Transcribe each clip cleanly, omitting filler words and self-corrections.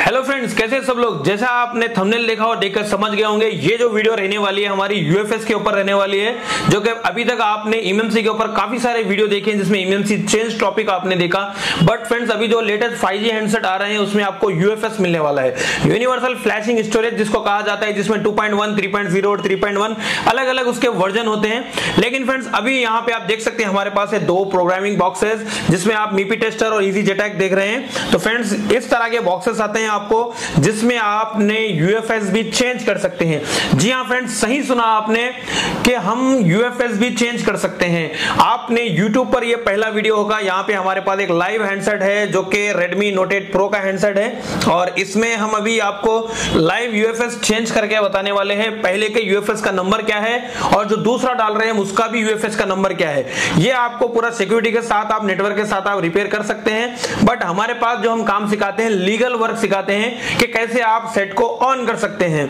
Hello friends, कैसे सब लोग। जैसा आपने थंबनेल देखा और देखकर समझ गए होंगे, ये जो वीडियो रहने वाली है हमारी यूएफएस के ऊपर रहने वाली है। जो कि अभी तक आपने एमएमसी के ऊपर काफी सारे वीडियो देखे हैं जिसमें एमएमसी चेंज टॉपिक आपने देखा, बट फ्रेंड्स अभी जो लेटेस्ट 5G हैंडसेट आ रहे हैं उसमें आपको यूएफएस मिलने वाला है, यूनिवर्सल फ्लैशिंग स्टोरेज जिसको कहा जाता है, जिसमें 2.1, 3.0 और 3.1 अलग अलग उसके वर्जन होते हैं। लेकिन फ्रेंड्स अभी यहाँ पे आप देख सकते हैं हमारे पास है दो प्रोग्रामिंग बॉक्सेस जिसमें आप मीपी टेस्टर और इजी जेटैक देख रहे हैं। तो फ्रेंड्स इस तरह के बॉक्सेस आते हैं आपको जिसमें आपने यूएफएस भी चेंज कर सकते हैं। जी हां फ्रेंड्स, सही सुना आपने कि हम यूएफएस भी चेंज कर सकते हैं। आपने YouTube पर ये पहला वीडियो होगा। यहाँ पे हमारे पास एक लाइव हैंडसेट है जो कि Redmi Note 8 Pro का हैंडसेट है और इसमें हम अभी आपको लाइव यूएफएस चेंज करके बताने वाले हैं। पहले के यूएफएस का नंबर क्या है और जो दूसरा डाल रहे हैं उसका भी यूएफएस का नंबर क्या है, ये आपको पूरा सिक्योरिटी के साथ, आप नेटवर्क के साथ आप रिपेयर कर सकते हैं। बट हमारे पास जो हम काम सिखाते हैं, लीगल वर्क सिखाते हैं कि कैसे आप सेट को ऑन कर सकते हैं।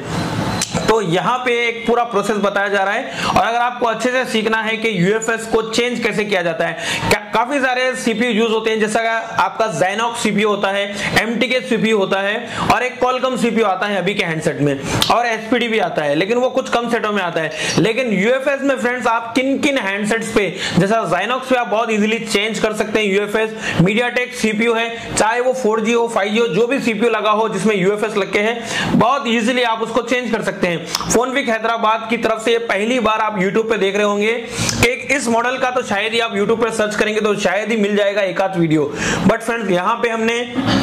तो यहाँ पे एक पूरा प्रोसेस बताया जा रहा है और अगर आपको अच्छे से सीखना है कि यूएफएस को चेंज कैसे किया जाता है, काफी सारे सीपीयू यूज होते हैं, जैसा आपका Zynox सीपीयू होता है, MTK सीपीयू होता है और एक Qualcomm सीपीयू आता है अभी के हैंडसेट में, और SPD भी आता है, लेकिन वो कुछ कम सेटों में आता है। लेकिन यूएफएस में फ्रेंड्स आप किन किन हैंडसेट्स पे, जैसा Zynox पे आप बहुत इजीली चेंज कर सकते हैं यूएफएस। MediaTek सीपीयू है, चाहे वो 4G हो 5G हो, जो भी सीपीयू लगा हो जिसमें यूएफएस लगे है, बहुत इजीली आप उसको चेंज कर सकते हैं। फोनविक हैदराबाद की तरफ से पहली बार आप YouTube पे देख रहे होंगे कि इस मॉडल का तो शायद ही आप YouTube पे सर्च करेंगे तो शायद ही मिल जाएगा एक आध वीडियो। बट फ्रेंड्स यहाँ पे हमने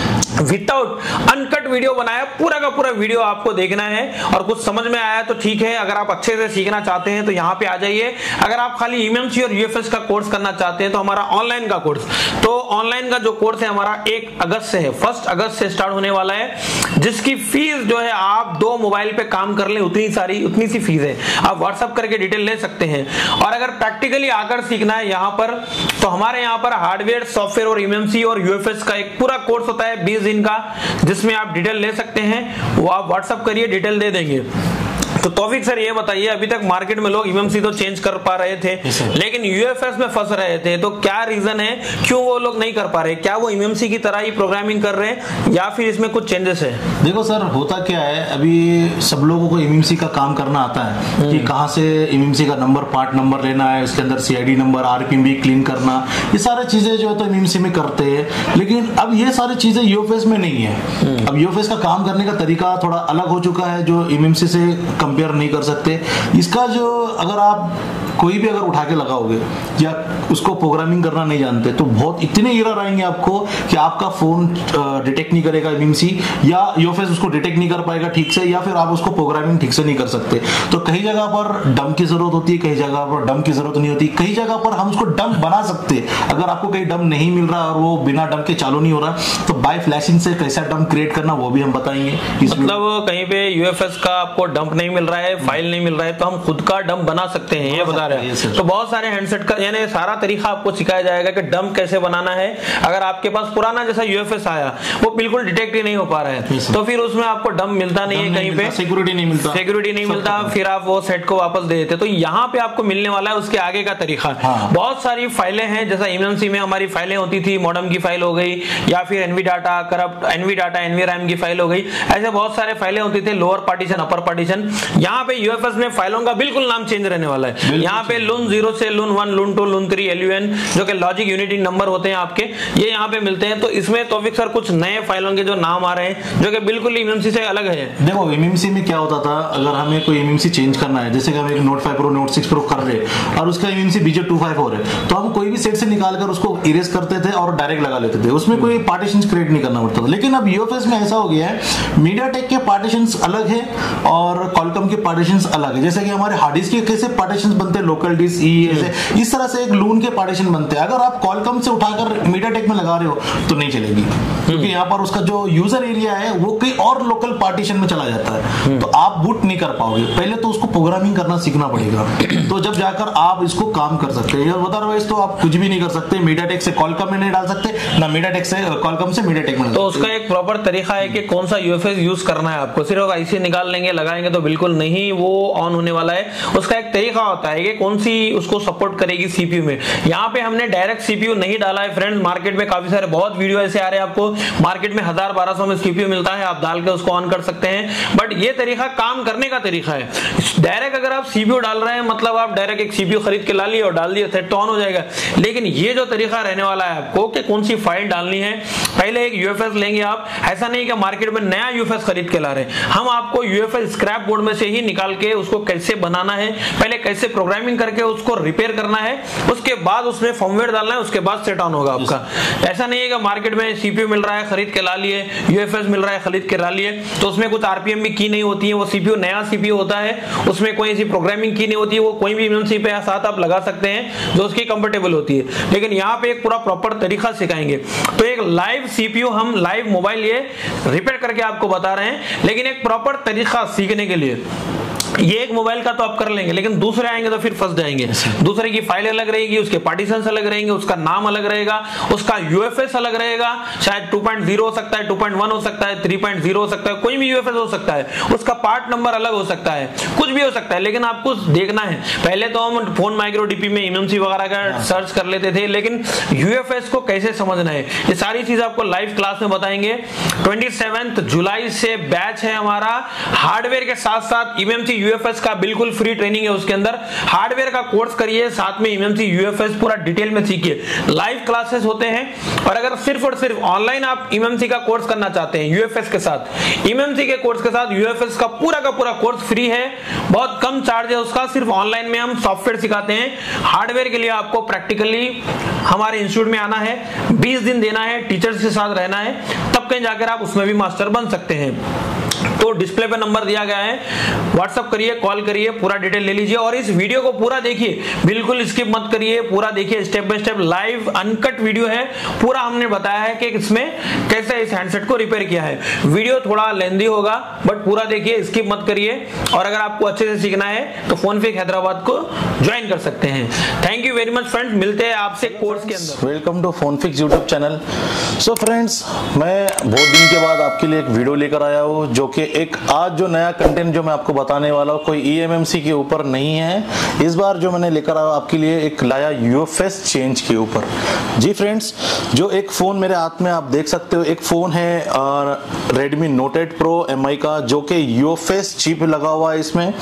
विदाउट अनकट वीडियो बनाया, पूरा का पूरा वीडियो आपको देखना है और कुछ समझ में आया तो ठीक है। अगर आप अच्छे से सीखना चाहते हैं तो यहाँ पे आ जाइए। अगर आप खाली एमएमसी और यूएफएस का कोर्स करना चाहते हैं तो हमारा ऑनलाइन का कोर्स, तो ऑनलाइन का जो कोर्स है हमारा 1 अगस्त से है, 1 अगस्त से स्टार्ट होने वाला है, जिसकी फीस जो है आप 2 मोबाइल पे काम कर लें उतनी सी फीस है। आप व्हाट्सएप करके डिटेल ले सकते हैं। और अगर प्रैक्टिकली आकर सीखना है यहाँ पर, तो हमारे यहाँ पर हार्डवेयर, सॉफ्टवेयर और एमएमसी और यूएफएस का एक पूरा कोर्स होता है 20 दिन का, जिसमें आप डिटेल ले सकते हैं। वो आप व्हाट्सएप करिए, डिटेल दे देंगे। तो तौफीक सर ये बताइए, अभी तक मार्केट में लोग एमएमसी तो चेंज कर पा रहे थे लेकिन यूएफएस में फंस रहे थे, तो क्या रीजन है, क्यों वो लोग नहीं कर पा रहे? क्या वो एमएमसी की तरह ही प्रोग्रामिंग कर रहे हैं या फिर इसमें कुछ चेंजेस है? देखो सर, होता क्या है, अभी सब लोगों को एमएमसी का काम करना आता है कि कहाँ से एमएमसी का नंबर, पार्ट नंबर लेना है, उसके अंदर सीआईडी नंबर, आरपीएम भी क्लीन करना, ये सारी चीजें जो है तो एमएमसी में करते हैं। लेकिन अब ये सारी चीजें यूएफएस में नहीं है। अब यूएफएस का काम करने का तरीका थोड़ा अलग हो चुका है जो एमएमसी से कंपेयर नहीं कर सकते। इसका जो अगर आप कोई भी अगर उठा के लगाओगे या उसको प्रोग्रामिंग करना नहीं जानते तो बहुत इतने एरर आएंगे आपको कि आपका फोन डिटेक्ट नहीं करेगा एमएमसी, या यूएफएस उसको डिटेक्ट नहीं कर पाएगा ठीक से, या फिर आप उसको प्रोग्रामिंग ठीक से नहीं कर सकते। तो कई जगह पर डंप की जरूरत होती है, कई जगह पर डंप की जरूरत नहीं होती, कई जगह पर हम उसको डंप बना सकते हैं। अगर आपको कहीं डंप नहीं मिल रहा और वो बिना डंप के चालू नहीं हो रहा तो बाय फ्लैशिंग से कैसा डंप क्रिएट करना वो भी हम बताएंगे। मतलब कहीं पे यूएफएस का आपको डंप नहीं मिल रहा है, फाइल नहीं मिल रहा है, तो हम खुद का डंप बना सकते हैं, ये बता रहे हैं। तो बहुत सारे हैंडसेट का यानी सारा तरीका आपको सिखाया जाएगा कि डंप कैसे बनाना है। अगर आपके पास पुराना जैसा यूएफएस आया वो बिल्कुल डिटेक्ट ही नहीं हो पा रहा है तो फिर उसमें आपको डंप मिलता नहीं है, कहीं पे सिक्योरिटी नहीं मिलता, फिर आप वो सेट को वापस दे देते। तो यहाँ पे आपको मिलने वाला है उसके आगे का तरीका। बहुत सारी फाइलें हैं, जैसा एमएमसी में हमारी फाइलें होती थी, मॉडम की फाइल हो गई या फिर NV data, corrupt NV data, NV RAM की फाइल हो गई, ऐसे बहुत सारे फाइलें होती थी, लोअर पार्टीशन, अपर पार्टीशन। यहाँ पे यूएफएस में फाइलों का बिल्कुल नाम चेंज रहने वाला है। यहाँ पे लून 0 से लून 1, लून 2, लून 3, LUN जो कि लॉजिक यूनिटी नंबर होते हैं आपके, ये यहाँ पे मिलते हैं। तो इसमें तौफीक सर कुछ नए फाइलों के जो नाम आ रहे हैं जो कि बिल्कुल एमएमसी से अलग है। देखो एमएमसी में क्या होता था, अगर हमें कोई एमएमसी चेंज करना है, जैसे कि हम एक Note 5 Pro, Note 6 Pro कर रहे हैं और उसका एमएमसी BJ254 है, तो हम कोई भी सेट से निकाल कर उसको इरेज करते थे और डायरेक्ट लगा लेते थे, उसमें कोई पार्टीशन क्रिएट नहीं करना पड़ता था। लेकिन अब यूएफएस में ऐसा हो गया है, मीडियाटेक के पार्टीशन अलग है और कॉलकॉम के पार्टीशन अलग है। जैसे कि हमारे हार्ड डिस्क के कैसे पार्टीशन बनते हैं, लोकल डिस्क, इस तरह से एक लून के पार्टीशन बनते हैं। अगर आप कॉलकॉम से उठाकर मीडियाटेक में लगा रहे हो तो नहीं चलेगी, क्योंकि यहाँ पर उसका जो यूजर एरिया है वो कोई और लोकल पार्टीशन में चला जाता है, तो आप बूट नहीं कर पाओगे। पहले तो उसको प्रोग्रामिंग करना सीखना पड़ेगा, तो जब जाकर आप इसको काम कर सकते हैं। अदरवाइज तो आप कुछ भी नहीं कर सकते, मीडियाटेक से कॉलकॉम में नहीं डाल सकते, ना मीडियाटेक से कॉलकॉम से मीडियाटेक में। तो उसका एक प्रॉपर तरीका है कि कौन सा यूएफएस यूज करना है आपको। सिर्फ ऐसे निकाल लेंगे, लगाएंगे तो बिल्कुल नहीं वो ऑन होने वाला है। उसका एक तरीका होता है, कौन सी उसको सपोर्ट करेगी सीपीयू में। यहाँ पे हमने डायरेक्ट सीपीयू नहीं डाला है फ्रेंड्स, मार्केट में काफी सारे बहुत वीडियो ऐसे आ रहे हैं, आपको मार्केट में 1000-1200 में सीपीयू मिलता है, आप डाल के उसको ऑन कर सकते हैं। बट ये तरीका काम करने का तरीका है। डायरेक्ट अगर आप सीपीयू डाल रहे हैं मतलब आप डायरेक्ट एक सीपीयू खरीद के ला लिए और डाल दिए, सेट तो ऑन हो जाएगा। लेकिन ये जो तरीका रहने वाला है आपको कि कौन सी फाइल डालनी है, पहले एक यूएफएस लेंगे आप। ऐसा नहीं कि मार्केट में नया यूएफएस खरीद के ला रहे हैं, हम आपको यूएफएस स्क्रैप बोर्ड में से ही निकाल के उसको कैसे बनाना है, पहले कैसे प्रोग्रामिंग करके उसको रिपेयर करना है, उसके बाद उसमें फॉर्मवेयर डालना है, उसके बाद सेट ऑन होगा आपका। ऐसा नहीं है कि मार्केट में सीपीयू मिल रहा है खरीद के ला लिए, यूएफएस मिल रहा है खरीद के ला लिए, तो उसमें कुछ आरपीएम भी की नहीं होती है, वो सीपीयू नया सीपीयू होता है, उसमें कोई ऐसी प्रोग्रामिंग की नहीं होती है, वो कोई भी एमएमसी पे साथ आप लगा सकते हैं जो उसकी कंफर्टेबल होती है। लेकिन यहाँ पे एक पूरा प्रॉपर तरीका सिखाएंगे। तो एक लाइव सीपीयू हम लाइव मोबाइल ये रिपेयर करके आपको बता रहे हैं, लेकिन एक प्रॉपर तरीका सीखने के लिए ये एक मोबाइल का तो आप कर लेंगे, लेकिन दूसरे आएंगे तो फिर फंस जाएंगे। दूसरे की फाइल अलग रहेगी, उसके पार्टीशंस अलग रहेंगे, उसका नाम अलग रहेगा, उसका यूएफएस अलग रहेगा, शायद 2.0 हो सकता है, 2.1 हो सकता है, 3.0 हो सकता है, कोई भी यूएफएस हो सकता है, उसका पार्ट नंबर अलग हो सकता है, कुछ भी हो सकता है। लेकिन आपको देखना है, पहले तो हम फोन माइक्रो डीपी में एमएमसी वगैरह का सर्च कर लेते थे, लेकिन यूएफएस को कैसे समझना है ये सारी चीज आपको लाइव क्लास में बताएंगे। 27 जुलाई से बैच है हमारा, हार्डवेयर के साथ साथ एमएमसी यूएफएस का बिल्कुल फ्री ट्रेनिंग है। उसके अंदर हार्डवेयर का कोर्स करिए, साथ में एमएमसी यूएफएस पूरा डिटेल में सीखिए। लाइव क्लासेस होते हैं, और अगर सिर्फ और सिर्फ ऑनलाइन आप एमएमसी का कोर्स करना चाहते हैं यूएफएस के साथ, एमएमसी के कोर्स के साथ यूएफएस का पूरा कोर्स फ्री है, बहुत कम चार्ज है उसका। सिर्फ ऑनलाइन में हम सॉफ्टवेयर सिखाते हैं। हार्डवेयर के लिए आपको प्रैक्टिकली हमारे इंस्टीट्यूट में आना है, 20 दिन देना है, टीचर्स के साथ रहना है, तब कहीं जाकर आप उसमें भी मास्टर बन सकते हैं। तो डिस्प्ले पे नंबर दिया गया है, व्हाट्सअप करिए, कॉल करिए, पूरा डिटेल ले लीजिए, और इस वीडियो को पूरा देखिए, बिल्कुल स्किप मत करिए, पूरा देखिए, step by step live uncut video है। पूरा हमने बताया है कि इसमें कैसे इस हैंडसेट को रिपेयर किया है। वीडियो थोड़ा लेंदी होगा, बट पूरा देखिए, स्किप मत करिए। और अगर आपको अच्छे से सीखना है तो फोनफिक हैदराबाद को ज्वाइन कर सकते हैं। Thank you very much friends, मिलते हैं आपसे कोर्स के अंदर। Welcome to PhoneFix YouTube channel. So friends, मैं बहुत दिन के बाद आपके लिए एक वीडियो लेकर आया हूँ, जो कि एक आज जो नया कंटेंट जो मैं आपको बताने वाला हूँ कोई ईएमएमसी के ऊपर नहीं है। इस बार जो मैंने लेकर आया आपके लिए एक लाया यूएफएस चेंज के ऊपर। जी फ्रेंड्स, जो एक फोन मेरे हाथ में आप देख सकते हो, एक फोन है Redmi Note 8 Pro MI का, जो कि यूएफएस चिप लगा हुआ है इसमें।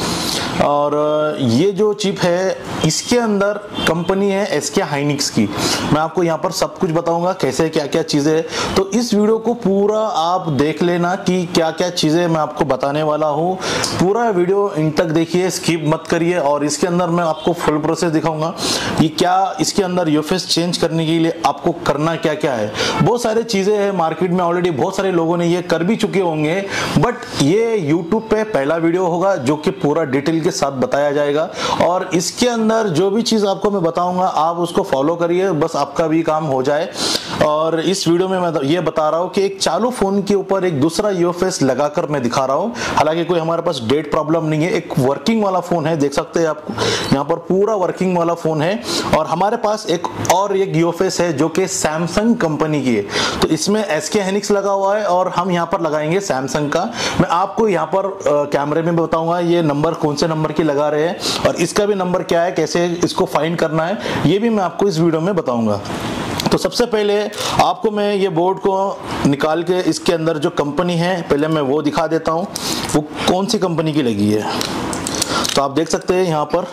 और ये जो चिप है इसके अंदर कंपनी है एसके हाइनिक्स की। मैं आपको यहाँ पर सब कुछ बताऊंगा कैसे क्या क्या चीजें है, तो इस वीडियो को पूरा आप देख लेना कि क्या क्या चीजें मैं आपको बताने वाला हूँ। पूरा वीडियो इन तक देखिए, स्किप मत करिए। और इसके अंदर मैं आपको फुल प्रोसेस दिखाऊंगा कि क्या इसके अंदर यूएफएस चेंज करने के लिए आपको करना क्या क्या है। बहुत सारी चीजें हैं मार्केट में, ऑलरेडी बहुत सारे लोगों ने ये कर भी चुके होंगे, बट ये यूट्यूब पे पहला वीडियो होगा जो कि पूरा डिटेल के साथ बताया जाएगा। और इसके अंदर जो भी चीज आपको मैं बताऊंगा आप उसको फॉलो करिए, बस आपका भी काम हो जाए। और इस वीडियो में मैं ये बता रहा हूं कि एक चालू फोन के ऊपर एक दूसरा यूएफएस लगाकर मैं दिखा रहा हूं। हालांकि कोई हमारे पास डेट प्रॉब्लम नहीं है, एक वर्किंग वाला फोन है, देख सकते हैं आप यहाँ पर पूरा वर्किंग वाला फोन है। और हमारे पास एक यूएफएस है जो कि सैमसंग कंपनी की है, तो इसमें एसके हाइनिक्स लगा हुआ है और हम यहाँ पर लगाएंगे सैमसंग का। मैं आपको यहाँ पर कैमरे में बताऊंगा ये नंबर कौन से नंबर की लगा रहे हैं, और इसका भी नंबर क्या है, कैसे इसको फाइंड करना है, ये भी मैं आपको इस वीडियो में बताऊंगा। तो सबसे पहले आपको मैं ये बोर्ड को निकाल के इसके अंदर जो कंपनी है पहले मैं वो दिखा देता हूँ, वो कौन सी कंपनी की लगी है। तो आप देख सकते हैं यहाँ पर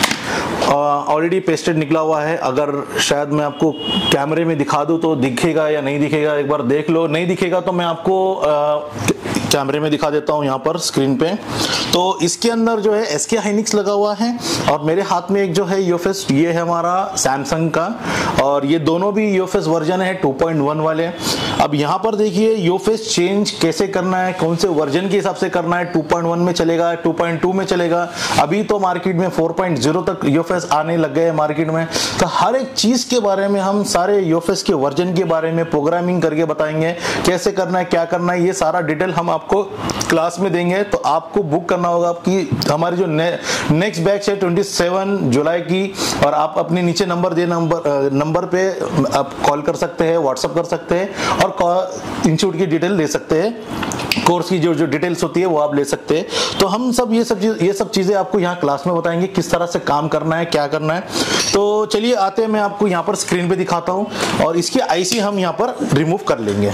ऑलरेडी पेस्टेड निकला हुआ है। अगर शायद मैं आपको कैमरे में दिखा दूं तो दिखेगा या नहीं दिखेगा, एक बार देख लो। नहीं दिखेगा तो मैं आपको कैमरे में दिखा देता हूं यहाँ पर स्क्रीन पे। तो इसके अंदर जो है एसके हाइनिक्स लगा हुआ है, और मेरे हाथ में एक जो है यूएफएस, ये है हमारा सैमसंग का, और ये दोनों भी यूएफएस वर्जन है 2.1 वाले। अब यहाँ पर देखिए यूएफएस चेंज कैसे करना है, कौन से वर्जन के हिसाब से करना है, 2.1 में चलेगा, 2.2 में चलेगा। अभी तो मार्केट में 4.0 तक यूएफएस आने लग गए मार्केट में। तो हर एक चीज के बारे में हम सारे यूएफएस के वर्जन के बारे में प्रोग्रामिंग करके बताएंगे, कैसे करना है, क्या करना है, ये सारा डिटेल हम आपको क्लास में देंगे। तो आपको बुक करना होगा कि हमारी जो नेक्स्ट बैच है 27 जुलाई की, और आप अपने नीचे नंबर नंबर पे आप कॉल कर सकते हैं, व्हाट्सएप कर सकते हैं और इंस्टीट्यूट की डिटेल ले सकते हैं, कोर्स की जो डिटेल्स होती है वो आप ले सकते हैं। तो हम सब ये सब चीजें आपको यहाँ क्लास में बताएंगे, किस तरह से काम करना है, क्या करना है। तो चलिए आते हैं, मैं आपको यहाँ पर स्क्रीन पे दिखाता हूँ और इसकी आईसी हम यहाँ पर रिमूव कर लेंगे।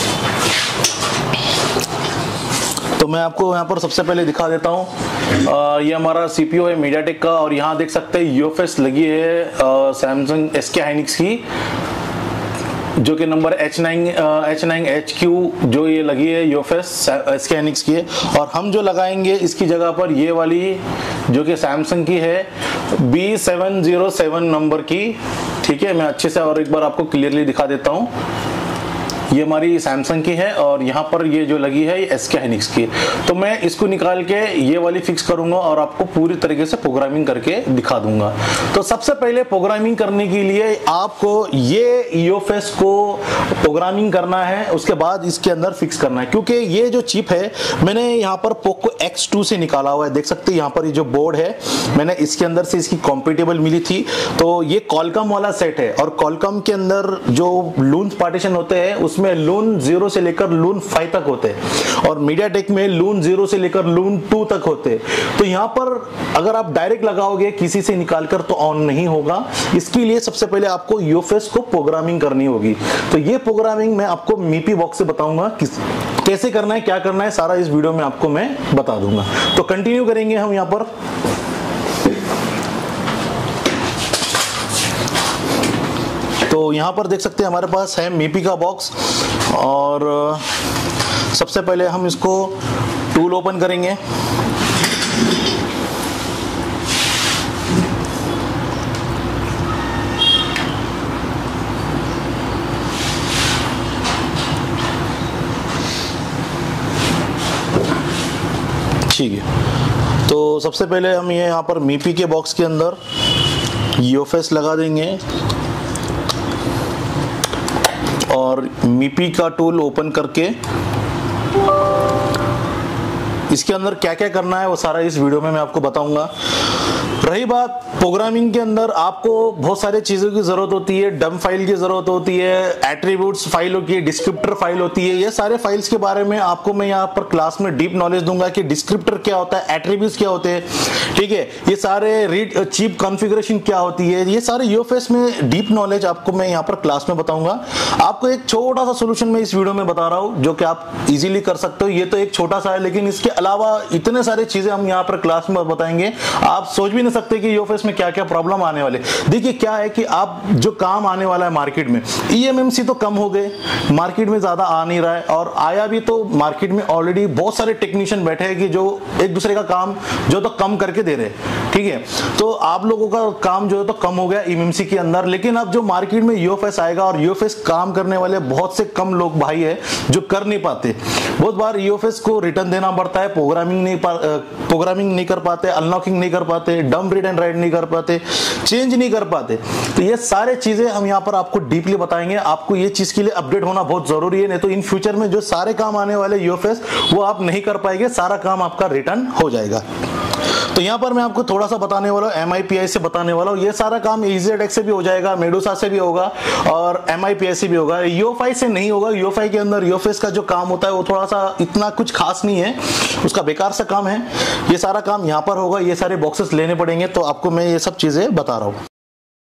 तो मैं आपको यहाँ पर सबसे पहले दिखा देता हूँ, ये हमारा सीपीयू है मीडियाटेक का, और यहाँ देख सकते हैं यूएफएस लगी है सैमसंग SK हाइनिक्स की, जो कि नंबर H9HQ जो ये लगी है यूएफएस SK हाइनिक्स की है। और हम जो लगाएंगे इसकी जगह पर ये वाली जो कि सैमसंग की है B707 नंबर की, ठीक है। मैं अच्छे से और एक बार आपको क्लियरली दिखा देता हूँ। ये हमारी सैमसंग की है और यहाँ पर ये जो लगी है ये SK हाइनिक्स की। तो मैं इसको निकाल के ये वाली फिक्स करूंगा और आपको पूरी तरीके से प्रोग्रामिंग करके दिखा दूंगा। तो सबसे पहले प्रोग्रामिंग करने के लिए आपको ये यूएफएस को प्रोग्रामिंग करना है, उसके बाद इसके अंदर फिक्स करना है। क्योंकि ये जो चिप है मैंने यहाँ पर पोको X2 से निकाला हुआ है, देख सकते हैं यहाँ पर ये जो बोर्ड है मैंने इसके अंदर से इसकी कॉम्पेटेबल मिली थी। तो ये कॉलकॉम वाला सेट है और कॉलकॉम के अंदर जो लून पार्टीशन होते हैं उसमें लून 0 से लेकर लून 5 तक होते हैं और मीडियाटेक में लून 0 से लेकर लून 2 तक होते हैं। तो यहाँ पर अगर आप डायरेक्ट लगाओगे किसी से निकालकर तो ऑन नहीं होगा। इसके लिए सबसे पहले आपको यूएफएस को प्रोग्रामिंग करनी होगी। तो ये प्रोग्रामिंग मैं आपको मीपी बॉक्स से बताऊंगा कैसे करना है, क्या करना है, सारा इस वीडियो में आपको मैं बता दूंगा। तो कंटिन्यू करेंगे हम यहाँ पर। तो यहाँ पर देख सकते हैं हमारे पास है मीपी का बॉक्स और सबसे पहले हम इसको टूल ओपन करेंगे। ठीक है, तो सबसे पहले हम ये यहाँ पर मीपी के बॉक्स के अंदर यूएफएस लगा देंगे और मीपी का टूल ओपन करके इसके अंदर क्या क्या करना है वो सारा इस वीडियो में मैं आपको बताऊंगा। रही बात प्रोग्रामिंग के अंदर, आपको बहुत सारे चीजों की जरूरत होती है। डम फाइल की जरूरत होती है, एट्रीब्यूट्स फाइल होती है, डिस्क्रिप्टर फाइल होती है। ये सारे फाइल्स के बारे में आपको मैं यहाँ पर क्लास में डीप नॉलेज दूंगा कि डिस्क्रिप्टर क्या होता है, एट्रीब्यूट्स क्या होते हैं, ठीक है। ये सारे रीड चिप कॉन्फ़िगरेशन क्या होती है, ये सारे यूएफएस में डीप नॉलेज आपको मैं यहाँ पर क्लास में बताऊंगा। आपको एक छोटा सा सोल्यूशन मैं इस वीडियो में बता रहा हूँ जो कि आप इजीली कर सकते हो। ये तो एक छोटा सा है, लेकिन इसके अलावा इतने सारे चीजें हम यहाँ पर क्लास में बताएंगे, आप सोच भी नहीं सकते कि यूएफएस में क्या क्या प्रॉब्लम आने वाले। देखिए क्या है कि आप जो काम आने वाला है मार्केट में, ईएमएमसी तो कम हो गए, मार्केट में ज्यादा आ नहीं रहा है, और आया भी तो मार्केट में ऑलरेडी बहुत सारे टेक्नीशियन बैठे हैं कि जो एक दूसरे का काम जो तो कम करके दे रहे हैं, ठीक है। तो आप लोगों का काम जो है तो कम हो गया ईएमएमसी के अंदर, लेकिन अब जो मार्केट में यूएफएस आएगा और यूएफएस काम करने वाले बहुत से कम लोग भाई है जो कर नहीं पाते। बहुत बार यूएफएस को रिटर्न देना पड़ता है, प्रोग्रामिंग नहीं कर पाते, अनलॉकिंग नहीं कर पाते, डंप रीड एंड राइट नहीं कर पाते, चेंज नहीं कर पाते। तो ये सारे चीजें हम यहाँ पर आपको डीपली बताएंगे। आपको ये चीज के लिए अपडेट होना बहुत जरूरी है, नहीं तो इन फ्यूचर में जो सारे काम आने वाले यूएफएस वो आप नहीं कर पाएंगे, सारा काम आपका रिटर्न हो जाएगा। तो यहाँ पर मैं आपको थोड़ा सा बताने वाला हूँ, MIPI से बताने वाला हूँ। ये सारा काम EasyJet से भी हो जाएगा, मेडुसा से भी होगा और MIPI से भी होगा, UEFI से नहीं होगा। UEFI के अंदर यूएफएस का जो काम होता है वो थोड़ा सा इतना कुछ खास नहीं है, उसका बेकार सा काम है। ये सारा काम यहाँ पर होगा, ये सारे बॉक्सेस लेने पड़ेंगे। तो आपको मैं ये सब चीजें बता रहा हूँ।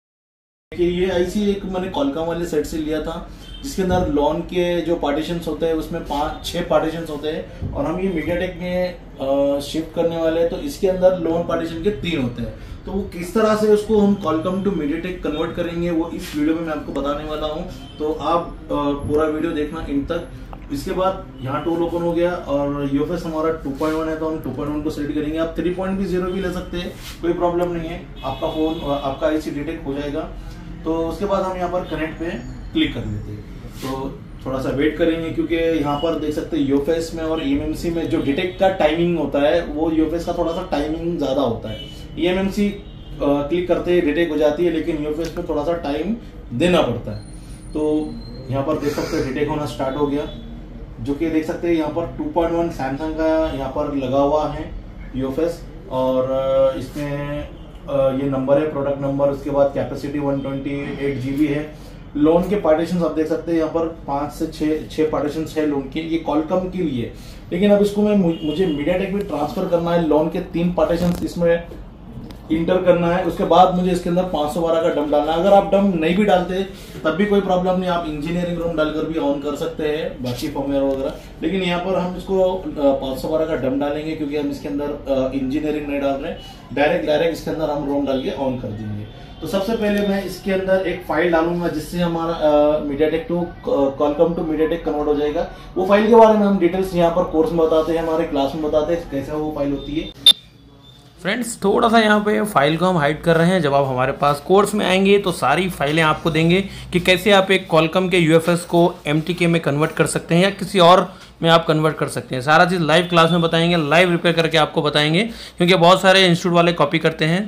ये आईसी एक मैंने कॉलकॉम वाले सेट से लिया था, जिसके अंदर लॉन के जो पार्टीशंस होते हैं उसमें 5-6 पार्टीशंस होते हैं, और हम ये मीडियाटेक में शिफ्ट करने वाले हैं। तो इसके अंदर लॉन पार्टीशन के 3 होते हैं। तो वो किस तरह से उसको हम कॉलकॉम टू मीडियाटेक कन्वर्ट करेंगे वो इस वीडियो में मैं आपको बताने वाला हूँ। तो आप पूरा वीडियो देखना इन तक। इसके बाद यहाँ टूल ओपन हो गया और यूएफएस हमारा 2.1 है, तो हम 2.1 को सेलेक्ट करेंगे। आप 3.0 भी ले सकते हैं, कोई प्रॉब्लम नहीं है, आपका फोन आपका आईसी डिटेक्ट हो जाएगा। तो उसके बाद हम यहाँ पर कनेक्ट पे क्लिक कर देते हैं। तो थोड़ा सा वेट करेंगे, क्योंकि यहाँ पर देख सकते हैं यूएफएस में और ईएमएमसी में जो डिटेक्ट का टाइमिंग होता है वो यूएफएस का थोड़ा सा टाइमिंग ज्यादा होता है। ईएमएमसी क्लिक करते ही डिटेक्ट हो जाती है, लेकिन यूएफएस में थोड़ा सा टाइम देना पड़ता है। तो यहाँ पर देख सकते हैं डिटेक्ट होना स्टार्ट हो गया। जो कि देख सकते हैं यहाँ पर 2.1 सैमसंग का यहाँ पर लगा हुआ है यूएफएस। और इसमें ये नंबर है, प्रोडक्ट नंबर, उसके बाद कैपेसिटी 128 GB है। लोन के पार्टीशन आप देख सकते हैं यहाँ पर 5 से 6 पार्टीशन है लोन के, ये कॉलकॉम के लिए। लेकिन अब इसको मुझे मीडियाटेक में ट्रांसफर करना है, लोन के 3 पार्टीशन इसमें इंटर करना है। उसके बाद मुझे इसके अंदर 512 का डम डालना है। अगर आप डम नहीं भी डालते तब भी कोई प्रॉब्लम नहीं, आप इंजीनियरिंग रोम डालकर भी ऑन कर सकते हैं, बाकी फॉर्मवेयर वगैरह। लेकिन यहाँ पर हम इसको 512 का डम डालेंगे, क्योंकि हम इसके अंदर इंजीनियरिंग नहीं डाल रहे, डायरेक्ट इसके अंदर हम रोम डाल के ऑन कर देंगे। तो सबसे पहले मैं इसके अंदर एक फाइल डालूंगा, जिससे हमारा MediaTek to Qualcomm to MediaTek convert हो जाएगा। वो फाइल के बारे में हम डिटेल्स यहाँ पर कोर्स में बताते हैं, हमारे क्लास में बताते हैं कैसे वो फाइल होती है। फ्रेंड्स थोड़ा सा यहाँ पे फाइल को हम हाइड कर रहे हैं। जब आप हमारे पास कोर्स में आएंगे तो सारी फाइलें आपको देंगे कि कैसे आप एक कॉलकॉम के यूएफएस को एमटीके में कन्वर्ट कर सकते हैं या किसी और में आप कन्वर्ट कर सकते हैं। सारा चीज़ लाइव क्लास में बताएंगे, लाइव रिपेयर करके आपको बताएंगे, क्योंकि बहुत सारे इंस्टीट्यूट वाले कॉपी करते हैं।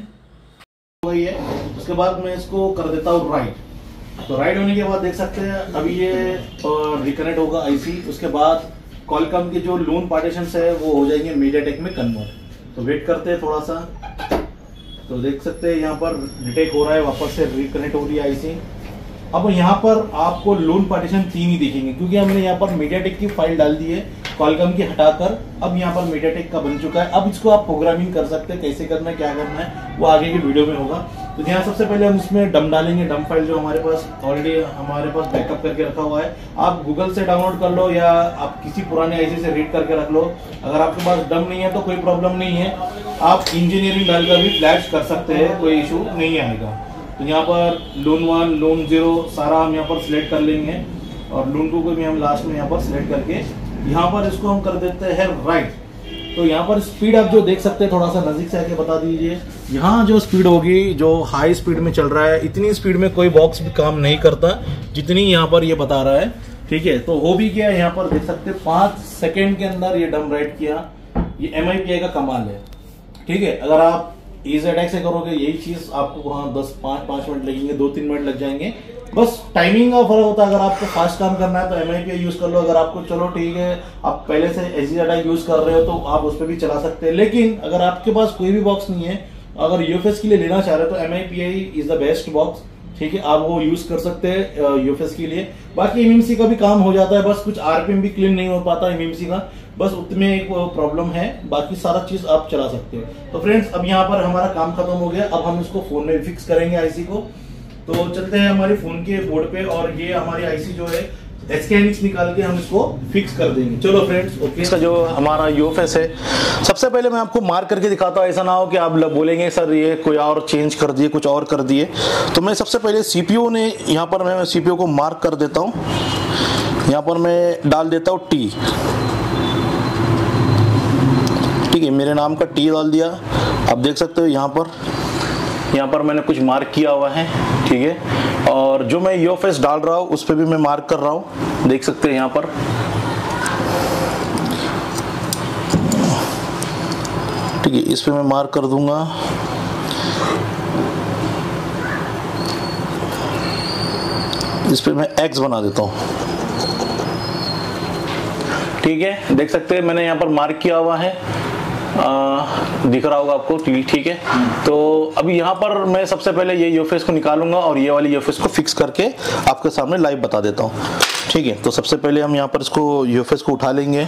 वही है। उसके बाद मैं इसको कर देता हूँ राइट। तो राइट होने के बाद देख सकते हैं अभी ये रिकनेक्ट होगा आईसी। उसके बाद कॉलकॉम के जो लोन पार्टीशंस है वो हो जाएंगे मीडियाटेक में कन्वर्ट। तो वेट करते हैं थोड़ा सा। तो देख सकते हैं यहाँ पर डिटेक्ट हो रहा है, वापस से रिकनेक्ट हो रही है आईसी। अब यहाँ पर आपको लोन पार्टीशन 3 ही दिखेंगे, क्योंकि हमने यहाँ पर मीडियाटेक की फाइल डाल दी है कॉलकॉम की हटाकर। अब यहाँ पर मीडियाटेक का बन चुका है। अब इसको आप प्रोग्रामिंग कर सकते हैं, कैसे करना है, क्या करना है, वो आगे की वीडियो में होगा। तो यहाँ सबसे पहले हम इसमें डम डालेंगे, डम फाइल जो हमारे पास ऑलरेडी हमारे पास बैकअप करके रखा हुआ है। आप गूगल से डाउनलोड कर लो या आप किसी पुराने आईसी से रीड करके रख लो। अगर आपके पास डम नहीं है तो कोई प्रॉब्लम नहीं है, आप इंजीनियरिंग डालकर भी फ्लैश कर सकते हैं, कोई इशू नहीं आएगा। तो यहाँ पर लोन 1, लोन 0 सारा हम यहाँ पर सिलेक्ट कर लेंगे, और लोन 2 को भी हम लास्ट में यहाँ पर सिलेक्ट करके यहाँ पर इसको हम कर देते हैं राइट। तो यहाँ पर स्पीड आप जो देख सकते हैं, थोड़ा सा नजदीक से आके बता दीजिए। यहाँ जो स्पीड होगी, जो हाई स्पीड में चल रहा है, इतनी स्पीड में कोई बॉक्स भी काम नहीं करता जितनी यहाँ पर ये बता रहा है। ठीक है, तो हो भी गया। यहाँ पर देख सकते हैं 5 सेकेंड के अंदर ये डम राइट किया। ये MIPI का कमाल है। ठीक है, अगर आप EasyAttack से करोगे यही चीज आपको वहां 5 मिनट लगेंगे, 2-3 मिनट लग जाएंगे। बस टाइमिंग का फर्क होता है। अगर आपको फास्ट काम करना है तो MIPI यूज कर लो। अगर आपको चलो ठीक है आप पहले से EasyAttack यूज कर रहे हो तो आप उस पर भी चला सकते हैं। लेकिन अगर आपके पास कोई भी बॉक्स नहीं है, अगर यूएफएस के लिए लेना चाह रहे हो तो MIPI is the best box. ठीक है, आप वो यूज कर सकते हैं यूएफएस के लिए। बाकी MMC का भी काम हो जाता है, बस कुछ RPM भी क्लीन नहीं हो पाता MMC का, बस उतने एक प्रॉब्लम है। बाकी सारा चीज आप चला सकते हो। तो फ्रेंड्स अब यहाँ पर हमारा काम खत्म हो गया। अब हम इसको फोन में फिक्स करेंगे आईसी को। तो चलते हैं हमारे फोन के बोर्ड पे, और ये हमारी आईसी जो है SKNX निकाल के हम इसको फिक्स कर देंगे। चलो फ्रेंड्स, ओके। इसका जो हमारा यूएफएस है, सबसे पहले मैं आपको मार्क करके दिखाता हूँ। ऐसा ना हो कि आप बोलेंगे सर ये कोई और चेंज कर दिए, कुछ और कर दिए। तो मैं सबसे पहले CPU ने यहाँ पर मैं CPU को मार्क कर देता हूँ। यहाँ पर मैं डाल देता हूँ T। ठीक है, मेरे नाम का T डाल दिया। आप देख सकते हो यहाँ पर मैंने कुछ मार्क किया हुआ है। ठीक है, और जो मैं यूएफएस डाल रहा हूँ उस पर भी मैं मार्क कर रहा हूँ, देख सकते हैं यहाँ पर। ठीक है, इस पे मैं मार्क कर दूंगा। इस पे मैं X बना देता हूँ। ठीक है, देख सकते हैं मैंने यहाँ पर मार्क किया हुआ है, दिख रहा होगा आपको। ठीक है, तो अभी यहाँ पर मैं सबसे पहले ये यूएफएस को निकालूंगा और ये वाली यूएफएस को फिक्स करके आपके सामने लाइव बता देता हूँ। ठीक है, तो सबसे पहले हम यहाँ पर इसको यूएफएस को उठा लेंगे।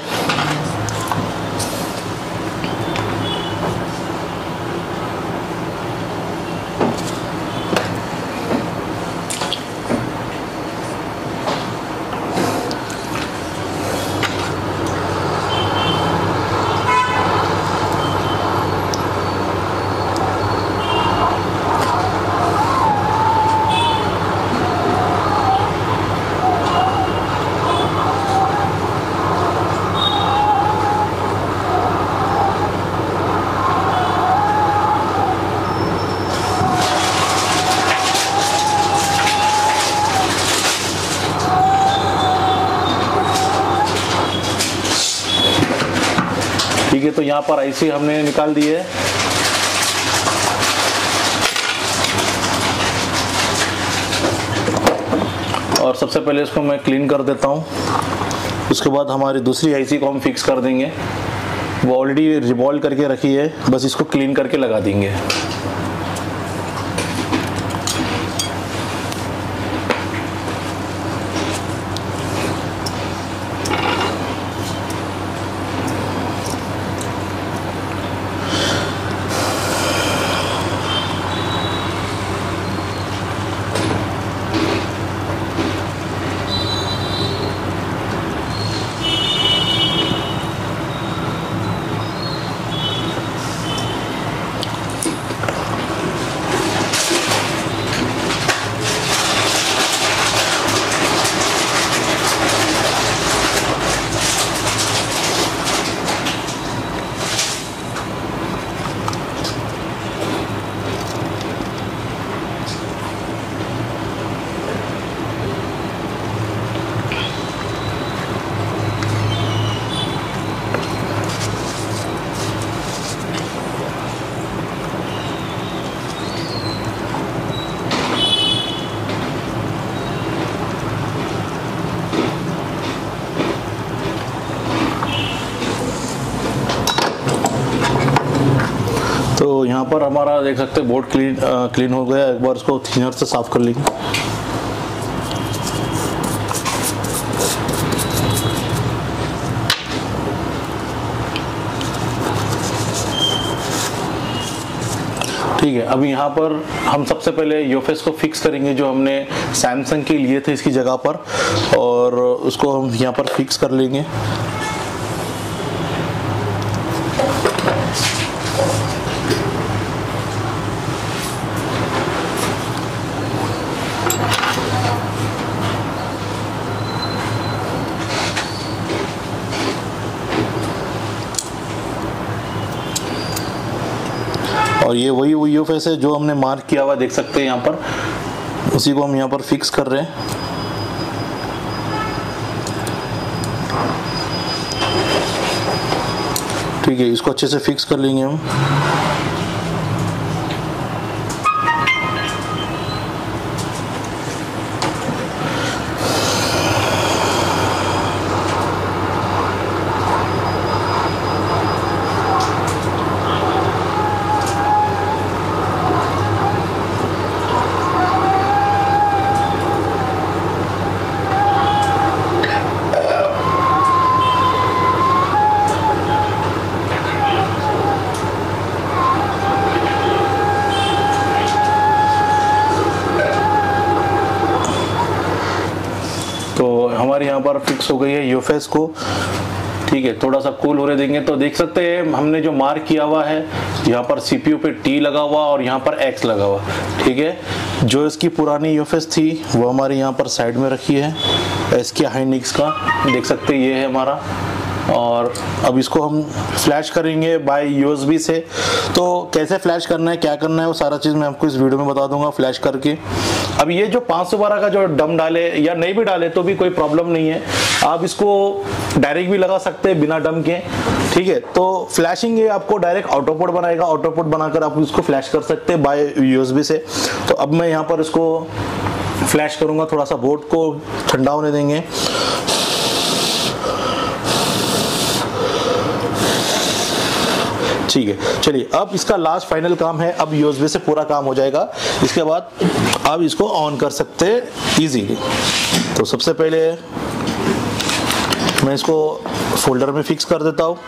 ठीक है, तो यहाँ पर आईसी हमने निकाल दी है। और सबसे पहले इसको मैं क्लीन कर देता हूँ। उसके बाद हमारी दूसरी आईसी को हम फिक्स कर देंगे, वो ऑलरेडी रिवॉल्व करके रखी है, बस इसको क्लीन करके लगा देंगे। तो यहाँ पर हमारा देख सकते हैं बोर्ड क्लीन हो गया। एक बार इसको थिनर से साफ कर लेंगे। ठीक है, अभी यहाँ पर हम सबसे पहले यूएफएस को फिक्स करेंगे जो हमने सैमसंग के लिए थे इसकी जगह पर, और उसको हम यहाँ पर फिक्स कर लेंगे। और ये वही यूएफएस है जो हमने मार्क किया हुआ, देख सकते हैं यहाँ पर, उसी को हम यहाँ पर फिक्स कर रहे हैं। ठीक है, इसको अच्छे से फिक्स कर लेंगे हम। हमारे यहाँ पर फिक्स हो गई है यूएफएस को। ठीक है, थोड़ा सा कूल होने देंगे तो देख सकते हैं हमने जो मार्क किया हुआ है, यहाँ पर सीपीयू पे टी लगा हुआ और यहाँ पर एक्स लगा हुआ। ठीक है, जो इसकी पुरानी यूएफएस थी वो हमारी यहाँ पर साइड में रखी है, एसके हाइनिक्स का, देख सकते हैं ये है हमारा। और अब इसको हम फ्लैश करेंगे बाय यूएसबी से। तो कैसे फ्लैश करना है, क्या करना है, वो सारा चीज़ मैं आपको इस वीडियो में बता दूंगा फ्लैश करके। अब ये जो 512 का जो डम डाले या नहीं भी डाले तो भी कोई प्रॉब्लम नहीं है, आप इसको डायरेक्ट भी लगा सकते हैं बिना डम के। ठीक है, तो फ्लैशिंग ये आपको डायरेक्ट ऑटोपोट बनाएगा, ऑटोपोट बनाकर आप इसको फ्लैश कर सकते हैं बाय यूएसबी से। तो अब मैं यहाँ पर इसको फ्लैश करूँगा, थोड़ा सा बोर्ड को ठंडा होने देंगे। ठीक है, चलिए अब इसका लास्ट फाइनल काम है, अब यूएसबी से पूरा काम हो जाएगा। इसके बाद आप इसको ऑन कर सकते हैं इजीली। तो सबसे पहले मैं इसको फोल्डर में फिक्स कर देता हूँ।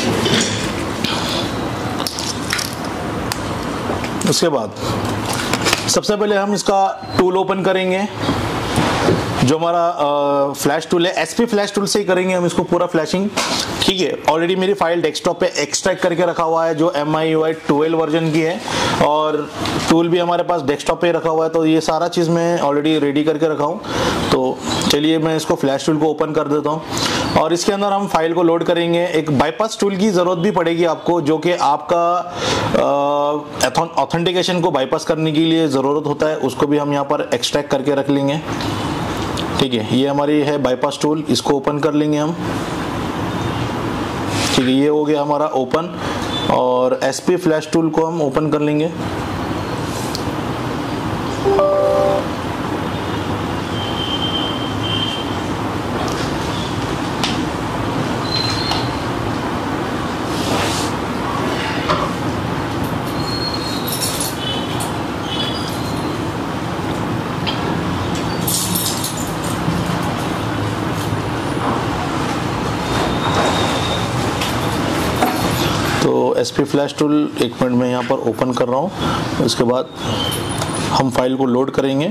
उसके बाद सबसे पहले हम इसका टूल ओपन करेंगे, जो हमारा फ्लैश टूल है, एसपी फ्लैश टूल से ही करेंगे हम इसको पूरा फ्लैशिंग। ठीक है, ऑलरेडी मेरी फाइल डेस्कटॉप पे एक्सट्रैक्ट करके रखा हुआ है जो MIUI 12 वर्जन की है, और टूल भी हमारे पास डेस्कटॉप पे रखा हुआ है। तो ये सारा चीज़ मैं ऑलरेडी रेडी करके रखा हूँ। तो चलिए मैं इसको फ्लैश टूल को ओपन कर देता हूँ और इसके अंदर हम फाइल को लोड करेंगे। एक बाईपास टूल की ज़रूरत भी पड़ेगी आपको, जो कि आपका ऑथेंटिकेशन को बाईपास करने के लिए ज़रूरत होता है, उसको भी हम यहाँ पर एक्सट्रैक्ट करके रख लेंगे। ठीक है, ये हमारी है बाईपास टूल, इसको ओपन कर लेंगे हम। ठीक है, ये हो गया हमारा ओपन, और एसपी फ्लैश टूल को हम ओपन कर लेंगे। तो SP फ्लैश टूल 1 मिनट में यहाँ पर ओपन कर रहा हूँ। उसके बाद हम फाइल को लोड करेंगे।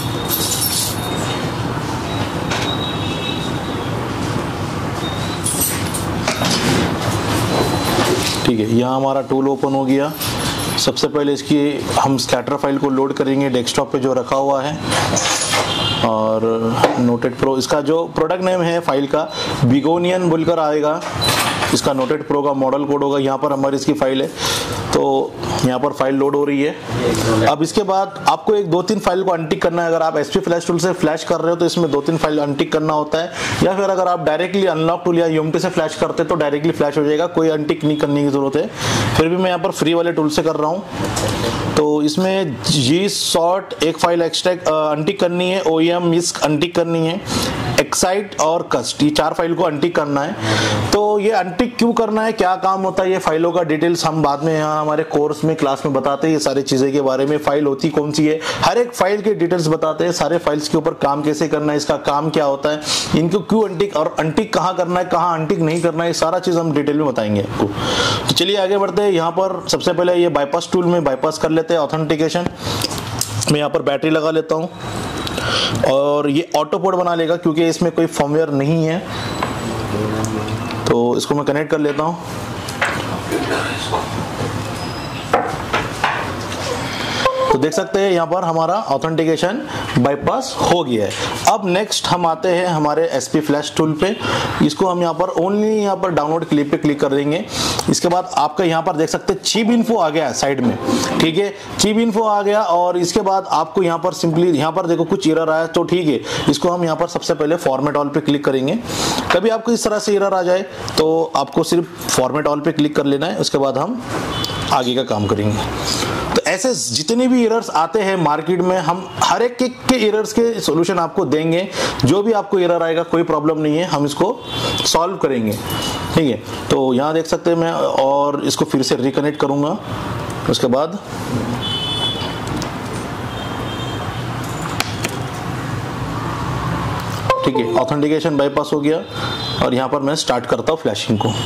ठीक है, यहाँ हमारा टूल ओपन हो गया। सबसे पहले इसकी हम स्कैटर फाइल को लोड करेंगे डेस्कटॉप पे जो रखा हुआ है। और नोटेड प्रो, इसका जो प्रोडक्ट नेम है फाइल का बिगोनियन बोलकर आएगा। इसका नोटेड प्रो का मॉडल कोड होगा। यहाँ पर हमारी इसकी फाइल है, तो यहाँ पर फाइल लोड हो रही है। अब इसके बाद आपको 2-3 फाइल को अनटिक करना है। अगर आप SP फ्लैश टूल से फ्लैश कर रहे हो तो इसमें 2-3 फाइल अनटिक करना होता है, या फिर अगर आप डायरेक्टली अनलॉक टूल या UMT से फ्लैश करते तो डायरेक्टली फ्लैश हो जाएगा, कोई अनटिक नहीं करने की जरूरत है। फिर भी मैं यहाँ पर फ्री वाले टूल से कर रहा हूँ। तो इसमें G-Sort एक फाइल एक्सट्रैक्ट अनटिक करनी है, OEM मिस्क अनटिक करनी है, एक्साइट और कस्ट, ये 4 फाइल को अनटिक करना है। तो ये अनटिक क्यों करना है, क्या काम होता है, ये फाइलों का डिटेल्स हम बाद में यहाँ हमारे कोर्स में क्लास में बताते हैं। ये सारी चीजें के बारे में, फाइल होती कौन सी है, हर एक फाइल के डिटेल्स बताते हैं। सारे फाइल्स के ऊपर काम कैसे करना है, इसका काम क्या होता है, इनको क्यों अनटिक और अनटिक कहाँ करना है, कहाँ अनटिक नहीं करना है, सारा चीज हम डिटेल में बताएंगे आपको। तो चलिए आगे बढ़ते हैं। यहाँ पर सबसे पहले ये बाईपास टूल में बाईपास कर लेते हैं ऑथेंटिकेशन। मैं यहाँ पर बैटरी लगा लेता हूँ और ये ऑटो पोर्ट बना लेगा क्योंकि इसमें कोई फर्मवेयर नहीं है। तो इसको मैं कनेक्ट कर लेता हूँ। तो देख सकते हैं यहाँ पर हमारा ऑथेंटिकेशन बाईपास हो गया है। अब नेक्स्ट हम आते हैं हमारे SP फ्लैश टूल पे। इसको हम यहाँ पर ओनली यहाँ पर डाउनलोड क्लिप पे क्लिक कर देंगे। इसके बाद आपका यहाँ पर देख सकते हैं चिप इन्फो आ गया है साइड में। ठीक है, चिप इन्फो आ गया और इसके बाद आपको यहाँ पर सिंपली यहाँ पर देखो कुछ एरर आया, तो ठीक है, इसको हम यहाँ पर सबसे पहले फॉर्मेट ऑल पे क्लिक करेंगे। कभी आपको इस तरह से एरर आ जाए तो आपको सिर्फ फॉर्मेट ऑल पे क्लिक कर लेना है। उसके बाद हम आगे का काम करेंगे। तो ऐसे जितने भी एरर्स आते हैं मार्केट में, हम हर एक के एरर्स के सॉल्यूशन आपको देंगे। जो भी आपको एरर आएगा कोई प्रॉब्लम नहीं है, हम इसको सॉल्व करेंगे। ठीक है, तो यहाँ देख सकते हैं मैं, और इसको फिर से रिकनेक्ट करूंगा। उसके बाद ठीक है, ऑथेंटिकेशन बाईपास हो गया और यहाँ पर मैं स्टार्ट करता हूँ फ्लैशिंग को।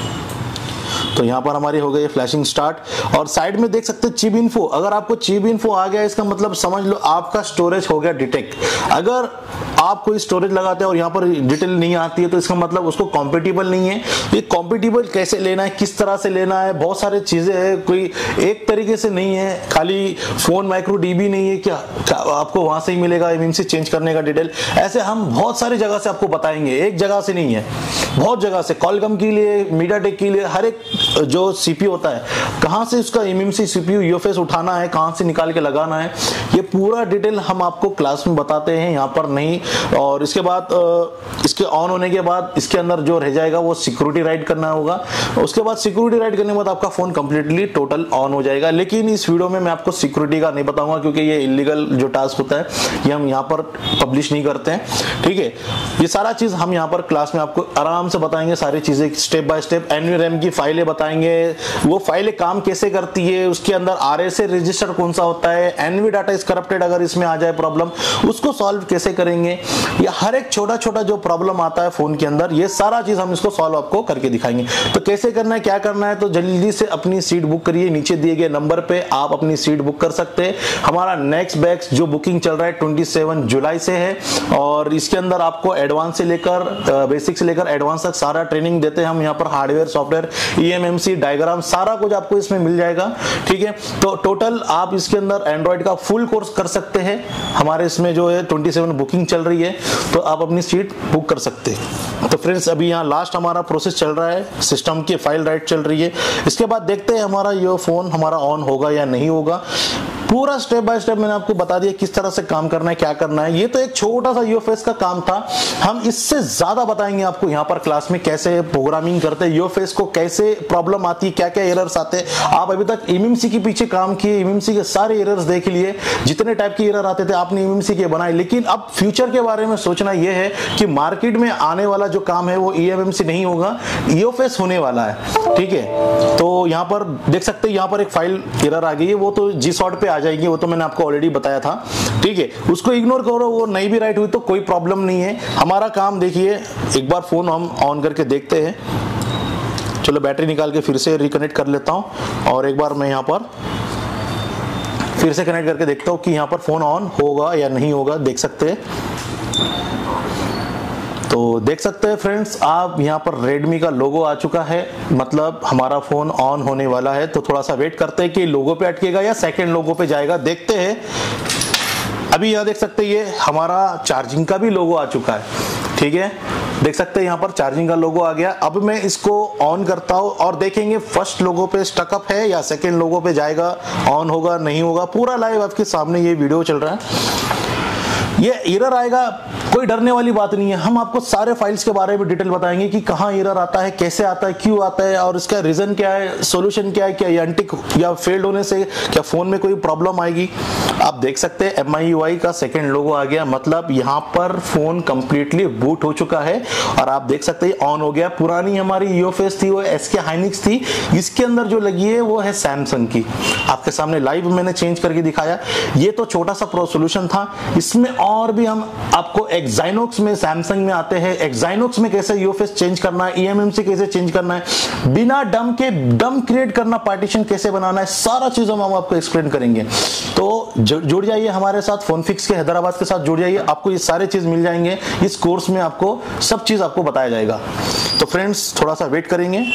तो यहाँ पर हमारी हो गई फ्लैशिंग स्टार्ट और साइड में देख सकते हैं चिप इन्फो। अगर आपको चिप इन्फो आ गया इसका मतलब समझ लो आपका स्टोरेज हो गया डिटेक्ट। अगर आप कोई स्टोरेज लगाते हैं और यहाँ पर डिटेल नहीं आती है तो इसका मतलब उसको कॉम्पेटिबल नहीं है। ये कॉम्पेटिबल कैसे लेना है, किस तरह से लेना है, बहुत सारी चीजें हैं, कोई एक तरीके से नहीं है। खाली फोन माइक्रो DB नहीं है क्या आपको वहां से ही मिलेगा MMC चेंज करने का डिटेल। ऐसे हम बहुत सारी जगह से आपको बताएंगे, एक जगह से नहीं है, बहुत जगह से। कॉलकम के लिए, मीडियाटेक के लिए, हर एक जो CPU होता है कहां से उसका MMC CPU UFS उठाना है, कहां से निकाल के लगाना है, ये पूरा डिटेल हम आपको क्लास में बताते हैं, यहाँ पर नहीं। और इसके बाद इसके ऑन होने के बाद इसके अंदर जो रह जाएगा वो सिक्योरिटी राइट करना होगा। उसके बाद सिक्योरिटी राइट करने के बाद आपका फोन कंप्लीटली टोटल ऑन हो जाएगा। लेकिन इस वीडियो में मैं आपको सिक्योरिटी का नहीं बताऊंगा क्योंकि ये इलीगल जो टास्क होता है ये हम यहाँ पर पब्लिश नहीं करते हैं। ठीक है, ये सारा चीज हम यहाँ पर क्लास में आपको आराम से बताएंगे, सारी चीजें स्टेप बाय स्टेप। NVRAM की फाइलें बताएंगे, वो फाइलें काम कैसे करती है, उसके अंदर RSA रजिस्टर कौन सा होता है, NV डाटा इज करप्टेड अगर इसमें आ जाए प्रॉब्लम उसको सॉल्व कैसे करेंगे, या हर एक छोटा छोटा जो प्रॉब्लम आता है फोन के अंदर ये सारा चीज हम इसको सॉल्व आपको करके दिखाएंगे। तो कैसे करना है, क्या करना है, तो जल्दी से अपनी सीट बुक करिए। नीचे दिए गए नंबर पे आप अपनी सीट बुक कर सकते हैं। हमारा नेक्स्ट बैच जो बुकिंग चल रहा है 27 जुलाई से है और इसके अंदर आपको एडवांस से लेकर बेसिक से लेकर एडवांस तक सारा ट्रेनिंग देते हैं हम यहाँ पर। हार्डवेयर, सॉफ्टवेयर, EMMC, डायग्राम सारा कुछ आपको इसमें मिल जाएगा। ठीक है, तो टोटल आप इसके अंदर एंड्रॉइड का फुल कोर्स कर सकते हैं। हमारे इसमें जो है 27 बुकिंग चल रही है तो आप अपनी सीट बुक कर सकते हैं। तो फ्रेंड्स अभी यहाँ लास्ट हमारा प्रोसेस चल रहा है, सिस्टम की फाइल राइट चल रही है। इसके बाद देखते हैं हमारा ये फोन हमारा ऑन होगा या नहीं होगा। पूरा स्टेप बाय स्टेप मैंने आपको बता दिया किस तरह से काम करना है, क्या करना है। ये तो एक छोटा सा UFS का काम था, हम इससे ज्यादा बताएंगे आपको यहाँ पर क्लास में कैसे प्रोग्रामिंग करते हैं, UFS को कैसे प्रॉब्लम आती है, क्या क्या एरर्स आते हैं। आप अभी तक MMC के पीछे काम किए, MMC के सारे एरर्स देख लिए, जितने टाइप के एरर आते थे आपने MMC के बनाए। लेकिन अब फ्यूचर के बारे में सोचना यह है कि मार्केट में आने वाला जो काम है वो eMMC नहीं होगा, UFS होने वाला है। ठीक है, तो यहाँ पर देख सकते हैं यहाँ पर एक फाइल एरर आ गई है, वो तो G-Sort पे आ जाएगी, वो तो मैंने आपको ऑलरेडी बताया था। ठीक है, उसको इग्नोर करो, वो नहीं भी राइट हुई तो कोई प्रॉब्लम नहीं है। हमारा काम देखिए, एक बार फोन हम ऑन करके देखते हैं। चलो बैटरी निकाल के फिर से रिकनेक्ट कर लेता हूँ और एक बार मैं यहाँ पर फिर से कनेक्ट करके देखता हूँ कि यहाँ पर फोन ऑन होगा या नहीं होगा। देख सकते हैं, तो देख सकते हैं फ्रेंड्स आप यहाँ पर Redmi का लोगो आ चुका है, मतलब हमारा फोन ऑन होने वाला है। तो थोड़ा सा वेट करते हैं कि लोगो पे अटकेगा या सेकंड लोगो पे जाएगा, देखते हैं। अभी यहाँ देख सकते हैं ये हमारा चार्जिंग का भी लोगो आ चुका है, ठीक है। देख सकते हैं यहाँ पर चार्जिंग का लोगो आ गया। अब मैं इसको ऑन करता हूँ और देखेंगे फर्स्ट लोगो पे स्टकअप है या सेकंड लोगो पे जाएगा, ऑन होगा नहीं होगा। पूरा लाइव आपके सामने ये वीडियो चल रहा है। ये एरर आएगा, कोई डरने वाली बात नहीं है। हम आपको सारे फाइल्स के बारे में डिटेल बताएंगे कि कहाँ एरर आता है, कैसे आता है, क्यों आता है और इसका रीजन क्या है, सॉल्यूशन क्या है, क्या ये अनटिक या फेल्ड होने से क्या फोन में कोई प्रॉब्लम आएगी। आप देख सकते हैं MIUI का सेकंड लोगो आ गया, मतलब यहाँ पर फोन कंप्लीटली बूट हो चुका है और आप देख सकते हैं ऑन हो गया। पुरानी हमारी UFS थी वो SK Hynix थी, इसके अंदर जो लगी है वो है सैमसंग की। आपके सामने लाइव मैंने चेंज करके दिखाया। ये तो छोटा सा सोल्यूशन था, इसमें और भी हम आपको Exynox में, सैमसंग में आते हैं, Exynox में कैसे UFS चेंज करना है, eMMC कैसे चेंज करना है, बिना डम के डम क्रिएट करना, पार्टीशन कैसे बनाना है, सारा चीज हम आपको एक्सप्लेन करेंगे। तो जुड़ जाइए हमारे साथ, फोन फिक्स के हैदराबाद के साथ जुड़ जाइए, आपको ये सारे चीज मिल जाएंगे। इस कोर्स में आपको सब चीज आपको बताया जाएगा। तो फ्रेंड्स थोड़ा सा वेट करेंगे।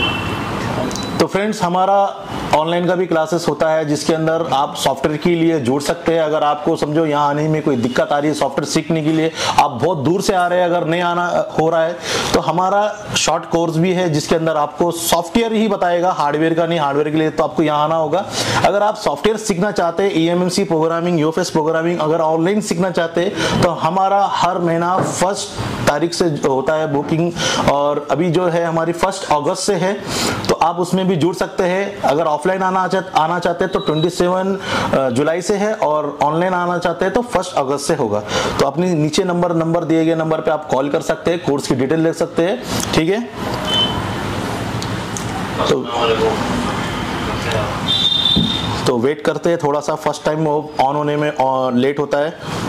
तो फ्रेंड्स हमारा ऑनलाइन का भी क्लासेस होता है जिसके अंदर आप सॉफ्टवेयर के लिए जुड़ सकते हैं। अगर आपको समझो यहाँ आने में कोई दिक्कत आ रही है सॉफ्टवेयर सीखने के लिए, आप बहुत दूर से आ रहे हैं, अगर नहीं आना हो रहा है तो हमारा शॉर्ट कोर्स भी है जिसके अंदर आपको सॉफ्टवेयर ही बताएगा, हार्डवेयर का नहीं। हार्डवेयर के लिए तो आपको यहाँ आना होगा। अगर आप सॉफ्टवेयर सीखना चाहते हैं, eMMC प्रोग्रामिंग, UFS प्रोग्रामिंग अगर ऑनलाइन सीखना चाहते हैं तो हमारा हर महीना 1 तारीख से होता है बुकिंग, और अभी जो है हमारी 1 अगस्त से है, तो आप उसमें भी जुड़ सकते हैं। अगर ऑफलाइन आना चाहते हैं तो 27 जुलाई से है, और ऑनलाइन आना चाहते हैं तो 1 अगस्त से होगा। तो अपनी नीचे नंबर दिए गए नंबर पे आप कॉल कर सकते हैं, कोर्स की डिटेल ले सकते हैं, ठीक है। तो वेट करते हैं थोड़ा सा, फर्स्ट टाइम ऑन होने में लेट होता है।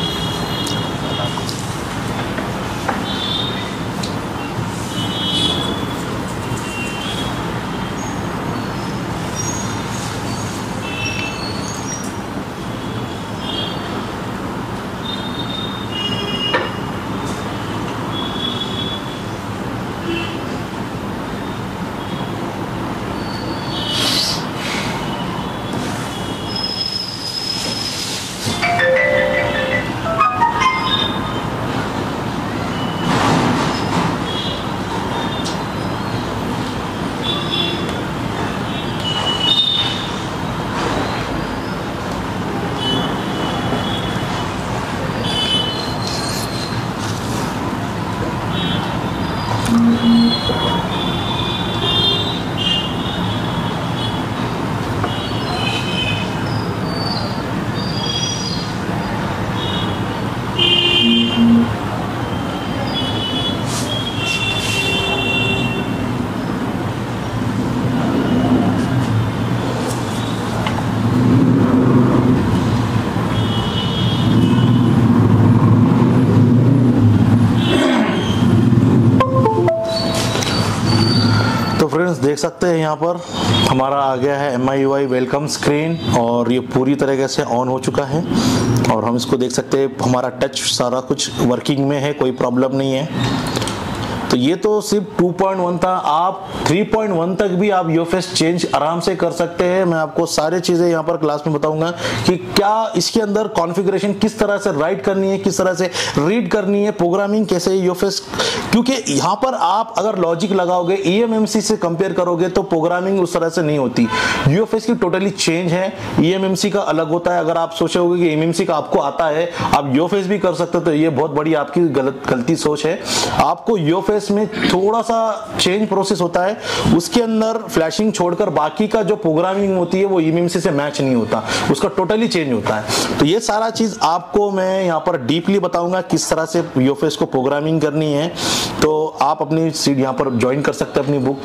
फ्रेंड्स देख सकते हैं यहाँ पर हमारा आ गया है MIUI वेलकम स्क्रीन, और ये पूरी तरीके से ऑन हो चुका है। और हम इसको देख सकते हैं, हमारा टच सारा कुछ वर्किंग में है, कोई प्रॉब्लम नहीं है। तो ये तो सिर्फ 2.1 था, आप 3.1 तक भी आप UFS चेंज आराम से कर सकते हैं। मैं आपको सारी चीजें यहाँ पर क्लास में बताऊंगा कि क्या इसके अंदर कॉन्फ़िगरेशन किस तरह से राइट करनी है, किस तरह से रीड करनी है, प्रोग्रामिंग कैसे UFS, क्योंकि यहाँ पर आप अगर लॉजिक लगाओगे eMMC से कंपेयर करोगे तो प्रोग्रामिंग उस तरह से नहीं होती। UFS की टोटली चेंज है, eMMC का अलग होता है। अगर आप सोचोगे कि eMMC का आपको आता है, आप UFS भी कर सकते हो, तो ये बहुत बड़ी आपकी गलती सोच है। आपको UFS में थोड़ा सा चेंज प्रोसेस होता है, उसके अंदर फ्लैशिंग छोड़कर बाकी का जो प्रोग्रामिंग होती है वो eMMC से मैच नहीं होता, उसका टोटली चेंज होता है। तो ये सारा चीज आपको मैं यहाँ पर डीपली बताऊंगा किस तरह से UFS को प्रोग्रामिंग करनी है। तो आप अपनी सीट यहाँ पर ज्वाइन कर सकते हैं अपनी बुक।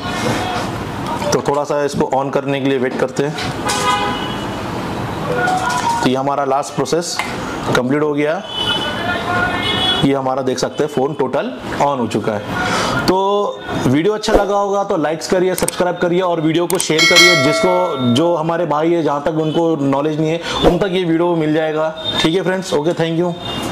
तो थोड़ा सा इसको ऑन करने के लिए वेट करते हैं। तो ये हमारा लास्ट प्रोसेस कंप्लीट हो गया। ये हमारा देख सकते हैं फोन टोटल ऑन हो चुका है। तो वीडियो अच्छा लगा होगा तो लाइक्स करिए, सब्सक्राइब करिए और वीडियो को शेयर करिए, जिसको जो हमारे भाई है जहाँ तक उनको नॉलेज नहीं है उन तक ये वीडियो मिल जाएगा। ठीक है फ्रेंड्स, ओके, थैंक यू।